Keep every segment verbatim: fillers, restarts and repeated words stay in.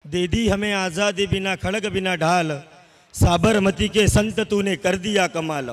दे दी हमें आज़ादी बिना खड़ग बिना ढाल, साबरमती के संत तूने कर दिया कमाल।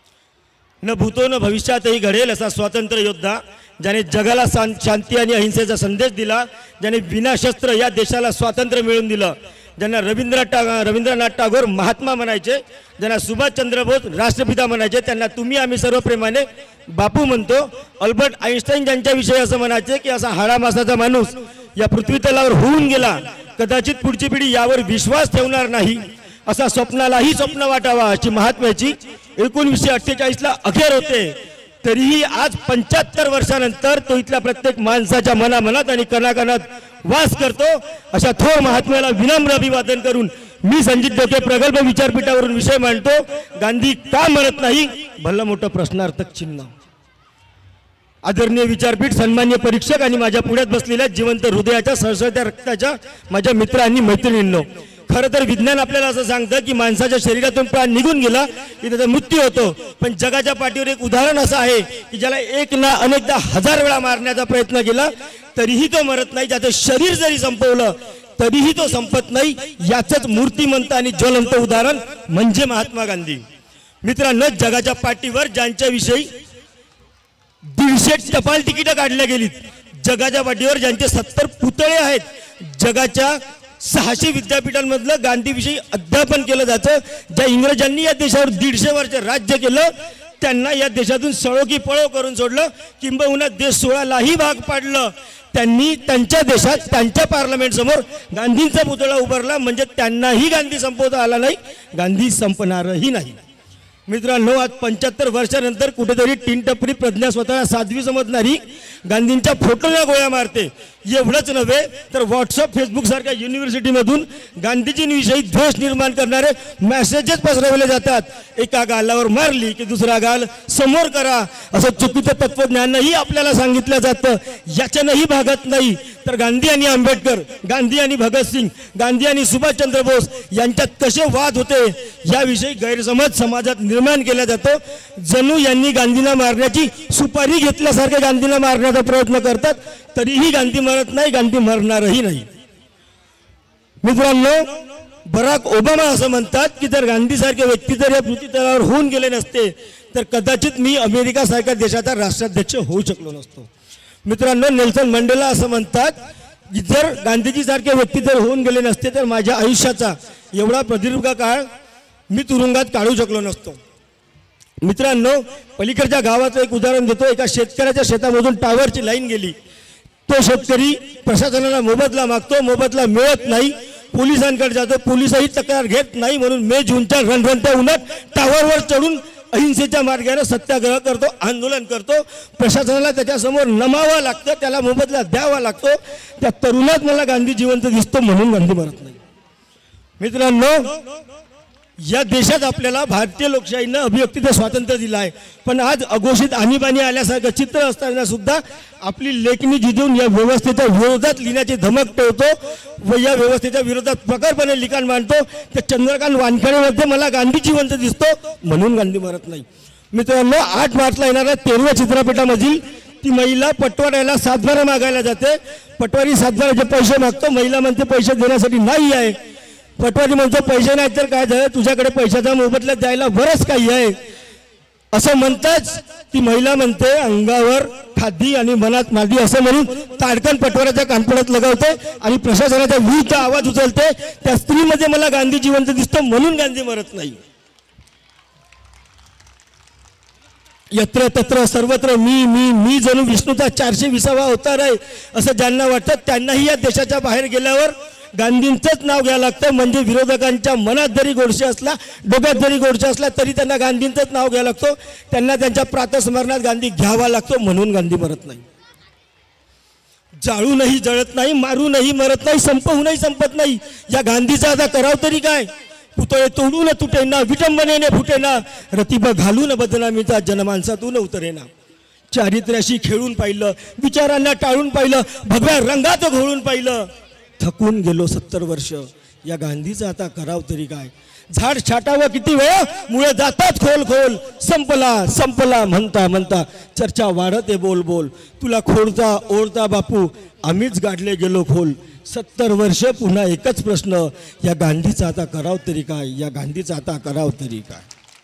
न भूतो न भविष्यातही घडेल असा स्वातंत्र्य योद्धा, ज्याने जगाला शांती आणि अहिंसेचा संदेश दिला, ज्याने विनाशस्त्र या देशाला स्वातंत्र्य मिळवून दिलं, ज्यांना रवींद्र टा रवींद्रनाथ टागोर महात्मा म्हणायचे, ज्यांना सुभाषचंद्र बोस राष्ट्रपिता म्हणायचे, त्यांना तुम्ही आम्ही सर्व प्रेमाने बापू म्हणतो। अल्बर्ट आइन्स्टाईन ज्यांच्याविषयी असं म्हणायचे की असा हाडामासाचा माणूस या पृथ्वी तलावर होऊन गेला, कदाचित पुढची पिढी यावर विश्वास ठेवणार नाही, असा स्वप्नालाही स्वप्न वाटावा अशी महात्म्याची एकोणीसशे अठ्ठेचाळीसला अखेर होते। तरीही आज पंच्याहत्तर वर्षानंतर तो इथल्या प्रत्येक माणसाच्या मनामनात आणि कणाकणात वास करतो। अशा थोर महात्म्याला विनम्र अभिवादन करून मी संजित डोके प्रगल्भ विचारपीठावरून विषय मांडतो। गांधी का म्हणत नाही, भलं मोठं प्रश्नार्थक चिन्ह। आदरणीय विचारपीठ, सन्मान्य परीक्षक आणि माझ्या पुढ्यात बसलेल्या जिवंत हृदयाच्या सळसळत्या रक्ताच्या माझ्या मित्र आणि मैत्रिणींनो, खरं तर विज्ञान आपल्याला असं सांगतं की माणसाच्या शरीरातून प्राण निघून गेला की त्याचा मृत्यू होतो, पण जगाच्या पाठीवर एक उदाहरण असं आहे की ज्याला एक ना अनेकदा हजार वेळा मारण्याचा प्रयत्न केला तरीही तो मरत नाही, ज्याचं शरीर जरी संपवलं तरीही तो संपत नाही। याचंच मूर्तिमंत आणि ज्वलंत उदाहरण म्हणजे महात्मा गांधी। मित्रांनो, जगाच्या पाठीवर ज्यांच्याविषयी दीडशे टपाल तिकीट काढल्या गेलीत, जगाच्या पाठीवर ज्यांचे सत्तर पुतळे आहेत, जगाच्या सहाशे विद्यापीठांमधलं गांधीविषयी अध्यापन केलं जातं, ज्या इंग्रजांनी या देशावर दीडशे वर्ष राज्य केलं त्यांना या देशातून सळो की पळो करून सोडलं, किंबहुना देश सोळालाही भाग पाडलं, त्यांनी त्यांच्या देशात त्यांच्या पार्लमेंट समोर गांधींचा पुतळा उभारला, म्हणजे त्यांनाही गांधी संपवता आला नाही, गांधी संपणारही नाही। मित्रांनो, आज पंच्याहत्तर वर्षानंतर कुठेतरी तीन टपरी प्रज्ञा स्वतःला साध्वी समजणारी गांधींच्या फोटोला गोळ्या मारते। एवढंच नव्हे तर व्हॉट्सअप फेसबुक सारख्या युनिव्हर्सिटीमधून गांधीजींविषयी द्वेष निर्माण करणारे मेसेजेस पसरवले जातात। एका गालावर मारली की दुसरा गाल समोर करा असं चुकीचं तत्वज्ञानही आपल्याला सांगितलं जातं। याच्यानंही भागत नाही तर गांधी आणि आंबेडकर, गांधी आणि भगतसिंग, गांधी आणि सुभाषचंद्र बोस यांच्यात कसे वाद होते याविषयी गैरसमज समाजात निर्माण केला जातो। जणू यांनी गांधींना मारण्याची सुपारी घेतल्यासारखे गांधींना मारण्याचा प्रयत्न करतात, तरीही गांधी मरत नाही, गांधी मरणारही नाही। मित्रांनो, बराक ओबामा असं म्हणतात की जर गांधीसारखे व्यक्ती जर या पृथ्वी तलावर होऊन गेले नसते तर कदाचित मी अमेरिका सारख्या देशाचा राष्ट्राध्यक्ष होऊ शकलो नसतो। मित्रांनो, नेल्सन मंडेला असं म्हणतात की जर गांधीजी सारखे व्यक्ती जर होऊन गेले नसते तर माझ्या आयुष्याचा एवढा प्रदीर्घ काळ मी तुरुंगात काढू शकलो नसतो। मित्रांनो, पलीकडच्या गावाचं एक उदाहरण देतो। एका शेतकऱ्याच्या शेतामधून टावरची लाईन गेली, तो शेतकरी प्रशासनाला मोबदला मागतो, मोबदला मिळत नाही, पोलिसांकडे जातो, पोलिसही तक्रार घेत नाही, म्हणून मे जूनच्या रणरणत्या उन्हात टावरवर चढून अहिंसेच्या मार्गाने सत्याग्रह करतो, आंदोलन करतो। प्रशासनाला त्याच्यासमोर नमावं लागतं, त्याला मोबदला द्यावा लागतो। त्या तरुणात मला गांधी जिवंत दिसतो म्हणून गांधी मरत नाही। मित्रांनो, या देशात आपल्याला भारतीय लोकशाहीनं अभिव्यक्तीचं स्वातंत्र्य दिलं आहे, पण आज अघोषित आणीबाणी आल्यासारखं चित्र असताना सुद्धा आपली लेखणी झिजवून या व्यवस्थेच्या विरोधात लिहिण्याची धमक ठेवतो व या व्यवस्थेच्या विरोधात प्रखरपणे लिखाण मांडतो। त्या चंद्रकांत वानखेडेमध्ये मला गांधी जिवंत दिसतो म्हणून गांधी मरत नाही। मित्रांनो, आठ मार्चला येणाऱ्या तेरव्या चित्रपटामधील ती महिला पटवाऱ्याला सातबारा मागायला जाते, पटवारी सातबाराचे पैसे मागतो, महिला म्हणते पैसे देण्यासाठी नाही आहे, पटवारी म्हणतो पैसे नाही तर काय झालं, तुझ्याकडे पैशाचा मोबदला द्यायला बरंच काही आहे असं म्हणताच ती महिला म्हणते अंगावर खादी आणि मनात मादी असं म्हणून ताडकन पटवाऱ्याच्या कानपडात लगवते आणि प्रशासनाच्या विरुद्ध आवाज उचलते। त्या स्त्रीमध्ये मला गांधी जिवंत दिसतो म्हणून गांधी मरत नाही। यत्र तत्र सर्वत्र मी मी मी जणू विष्णूचा चारशे विसावा अवतार आहे असं ज्यांना वाटतं त्यांनाही या देशाच्या बाहेर गेल्यावर गांधींचंच नाव घ्यावं लागतं, म्हणजे विरोधकांच्या मनात जरी गोडसे असला, डोक्यात जरी गोडसे असला तरी त्यांना गांधींचंच नाव घ्यावं लागतं, त्यांना त्यांच्या प्रातस्मरणात गांधी घ्यावा लागतो म्हणून गांधी मरत नाही। जाळूनही जळत नाही, मारूनही मरत नाही, संपवूनही संपत नाही। या गांधीचा आता कराव तरी काय? पुतळे तोडून तुटेना, विटंबनेने फुटेना, रतिबा घालून बदनामीचा जनमानसातून उतरेना। चारित्र्याशी खेळून पाहिलं, विचारांना टाळून पाहिलं, भगव्या रंगात घोळून पाहिलं, थकून गेलो सत्तर वर्ष, या गांधीचं आता कराव तरी काय? झाड छाटावं किती वेळ, मुळे जातात खोल खोल, संपला संपला म्हणता म्हणता चर्चा वाढते बोल बोल, तुला खोडता ओढता बापू आम्हीच गाडले गेलो खोल, सत्तर वर्ष पुन्हा एकच प्रश्न, या गांधीचा आता कराव तरी काय, या गांधीचा आता कराव तरी काय.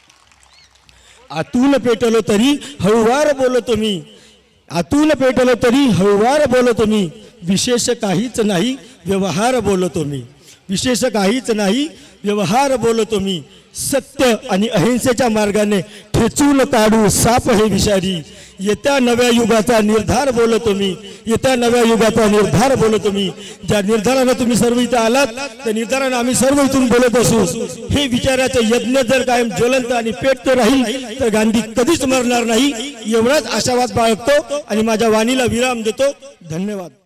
आतून पेटलो तरी हळुवार बोलतो मी, आतून पेटलो तरी हळुवार बोलतो मी, विशेष काहीच नाही व्यवहार बोलतो मी, विशेष काहीच नाही व्यवहार बोलतो मी. सत्य आणि अहिंसेच्या मार्गाने ठेचून काढू साप हे विषारी, येत्या नव्या युगाचा निर्धार बोलतो मी, येत्या नव्या युगाचा निर्धार बोलतो मी. ज्या निर्धारानं तुम्ही सर्व इथं आलात त्या निर्धारानं आम्ही सर्व इथून बोलत असू. हे विचाराचं यज्ञ जर कायम ज्वलंत आणि पेटते राहील तर गांधी कधीच मरणार नाही, एवढाच आशावाद बाळगतो आणि माझ्या वाणीला विराम देतो. धन्यवाद.